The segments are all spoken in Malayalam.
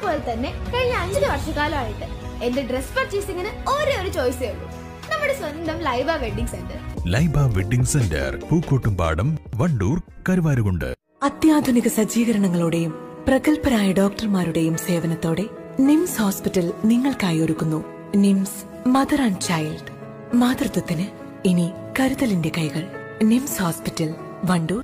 പോലെ തന്നെ കഴിഞ്ഞ 5 വർഷക്കാലമായിട്ട് എന്റെ ഡ്രസ് പർച്ചേസിംഗിന് ഒരേ ഒരു ചോയ്സേ ഉള്ളൂ, നമ്മുടെ സ്വന്തം Laiba wedding centre. Laiba wedding centre, Pookkottumpadam, Wandoor, Karuvarakundu. അത്യാധുനിക സജ്ജീകരണങ്ങളോടെയും പ്രഗത്ഭരായ ഡോക്ടർമാരുടെയും സേവനത്തോടെ നിംസ് ഹോസ്പിറ്റൽ നിങ്ങൾക്കായി ഒരുക്കുന്നു നിംസ് മദർ ആൻഡ് ചൈൽഡ്. മാതൃത്വത്തിന് ഇനി കരുതലിന്റെ കൈകൾ. NIMS hospital, Wandoor.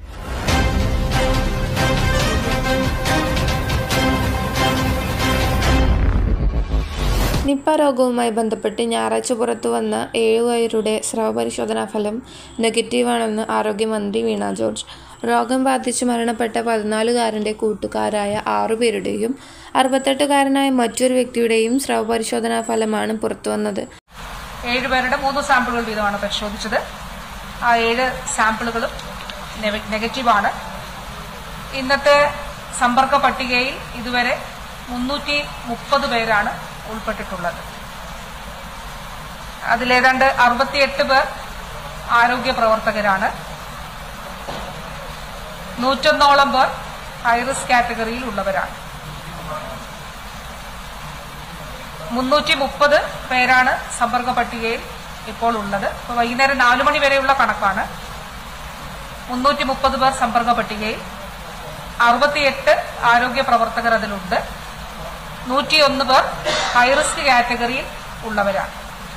നിപ്പ രോഗവുമായി ബന്ധപ്പെട്ട് ഞായറാഴ്ച പുറത്തു വന്ന 7 പേരുടെ സ്രവപരിശോധനാ ഫലം നെഗറ്റീവാണെന്ന് ആരോഗ്യമന്ത്രി വീണ ജോർജ്. രോഗം ബാധിച്ച് മരണപ്പെട്ട 14കാരൻ്റെ കൂട്ടുകാരായ 6 പേരുടെയും 68കാരനായ മറ്റൊരു വ്യക്തിയുടെയും സ്രവപരിശോധനാ ഫലമാണ് പുറത്തുവന്നത്. 7 പേരുടെ 3 സാമ്പിളുകൾ വീതമാണ് പരിശോധിച്ചത്. ആ 7 സാമ്പിളുകളും നെഗറ്റീവാണ്. ഇന്നത്തെ സമ്പർക്ക പട്ടികയിൽ ഇതുവരെ 330 പേരാണ് ഉൾപ്പെട്ടിട്ടുള്ളത്. അതിലേതാണ്ട് 68 പേർ ആരോഗ്യ പ്രവർത്തകരാണ്. 101ഓളം പേർ ഹൈറിസ്ക് കാറ്റഗറിയിൽ ഉള്ളവരാണ്. 330 പേരാണ് സമ്പർക്ക പട്ടികയിൽ ഇപ്പോൾ ഉള്ളത്. ഇപ്പോൾ വൈകുന്നേരം 4 മണി വരെയുള്ള കണക്കാണ്. 330 പേർ സമ്പർക്ക പട്ടികയിൽ, 68 ആരോഗ്യ പ്രവർത്തകർ അതിലുണ്ട്, 101 പേർ ഹൈറിസ്ക് കാറ്റഗറിയിൽ ഉള്ളവരാണ്.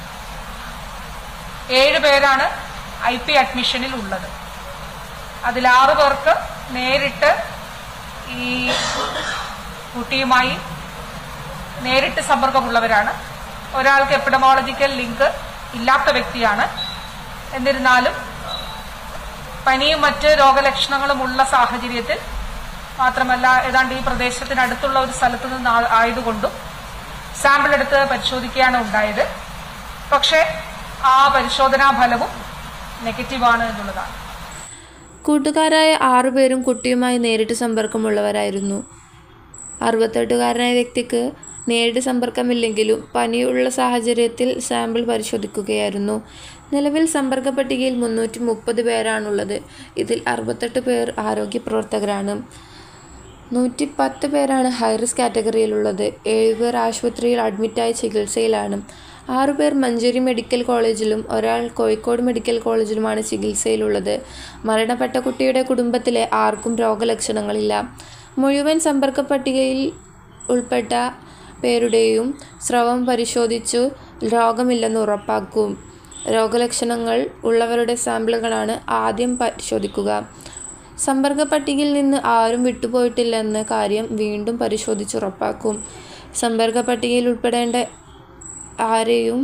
7 പേരാണ് IP അഡ്മിഷനിൽ ഉള്ളത്. അതിൽ 6 പേർക്ക് നേരിട്ട് ഈ കുട്ടിയുമായി നേരിട്ട് സമ്പർക്കമുള്ളവരാണ്. ഒരാൾക്ക് എപ്പിഡമോളജിക്കൽ ലിങ്ക് ഇല്ലാത്ത വ്യക്തിയാണ്. എന്നിരുന്നാലും പനിയും മറ്റ് രോഗലക്ഷണങ്ങളും ഉള്ള സാഹചര്യത്തിൽ മാത്രമല്ല, ഏതാണ്ട് ഈ പ്രദേശത്തിനടുത്തുള്ള ഒരു സ്ഥലത്ത് നിന്ന് ആയതുകൊണ്ടും സാമ്പിൾ എടുത്ത് പരിശോധിക്കുകയാണ് ഉണ്ടായത്. പക്ഷേ ആ പരിശോധനാ ഫലവും നെഗറ്റീവാണ് എന്നുള്ളതാണ്. കൂട്ടുകാരായ 6 പേരും കുട്ടിയുമായി നേരിട്ട് സമ്പർക്കമുള്ളവരായിരുന്നു. 68കാരനായ വ്യക്തിക്ക് നേരിട്ട് സമ്പർക്കമില്ലെങ്കിലും പനിയുള്ള സാഹചര്യത്തിൽ സാമ്പിൾ പരിശോധിക്കുകയായിരുന്നു. നിലവിൽ സമ്പർക്ക പട്ടികയിൽ 330 പേരാണുള്ളത്. ഇതിൽ 68 പേർ ആരോഗ്യ പ്രവർത്തകരാണ്. 110 പേരാണ് ഹൈറിസ്ക് കാറ്റഗറിയിലുള്ളത്. 7 പേർ ആശുപത്രിയിൽ അഡ്മിറ്റായി ചികിത്സയിലാണ്. 6 പേർ മഞ്ചേരി മെഡിക്കൽ കോളേജിലും ഒരാൾ കോഴിക്കോട് മെഡിക്കൽ കോളേജിലുമാണ് ചികിത്സയിലുള്ളത്. മരണപ്പെട്ട കുട്ടിയുടെ കുടുംബത്തിലെ ആർക്കും രോഗലക്ഷണങ്ങളില്ല. മുഴുവൻ സമ്പർക്ക പട്ടികയിൽ ഉൾപ്പെട്ട പേരുടെയും സ്രവം പരിശോധിച്ചു രോഗമില്ലെന്ന് ഉറപ്പാക്കും. രോഗലക്ഷണങ്ങൾ ഉള്ളവരുടെ സാമ്പിളുകളാണ് ആദ്യം പരിശോധിക്കുക. സമ്പർക്ക പട്ടികയിൽ നിന്ന് ആരും വിട്ടുപോയിട്ടില്ലെന്ന കാര്യം വീണ്ടും പരിശോധിച്ചുറപ്പാക്കും. സമ്പർക്ക പട്ടികയിൽ ഉൾപ്പെടേണ്ട ആരെയും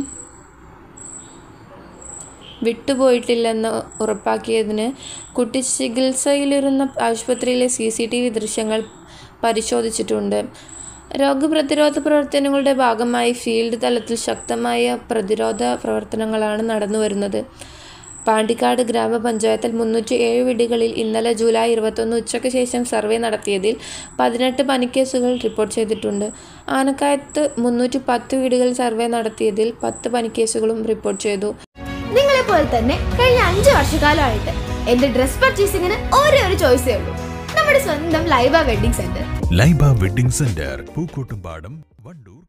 വിട്ടുപോയിട്ടില്ലെന്ന് ഉറപ്പാക്കിയതിന് കുട്ടി ചികിത്സയിലിരുന്ന ആശുപത്രിയിലെ CCTV ദൃശ്യങ്ങൾ പരിശോധിച്ചിട്ടുണ്ട്. രോഗപ്രതിരോധ പ്രവർത്തനങ്ങളുടെ ഭാഗമായി ഫീൽഡ് തലത്തിൽ ശക്തമായ പ്രതിരോധ പ്രവർത്തനങ്ങളാണ് നടന്നുവരുന്നത്. പാണ്ടിക്കാട് ഗ്രാമപഞ്ചായത്തിൽ 307 വീടുകളിൽ ഇന്നലെ ജൂലൈ 21 ഉച്ചയ്ക്ക് ശേഷം സർവേ നടത്തിയതിൽ 18 പനിക്കേസുകൾ റിപ്പോർട്ട് ചെയ്തിട്ടുണ്ട്. ആനക്കായത്ത് 310 വീടുകളിൽ സർവേ നടത്തിയതിൽ 10 പനിക്കേസുകളും റിപ്പോർട്ട് ചെയ്തു. നിങ്ങളെ പോലെ തന്നെ കഴിഞ്ഞ 5 വർഷക്കാലമായിട്ട് എന്റെ ഡ്രസ് പർച്ചേസിംഗിന് ഒരേ ഒരു ചോയ്സേ ഉള്ളൂ, നമ്മുടെ സ്വന്തം Laiba wedding centre. Laiba wedding centre, Pookkottumpadam, Wandoor.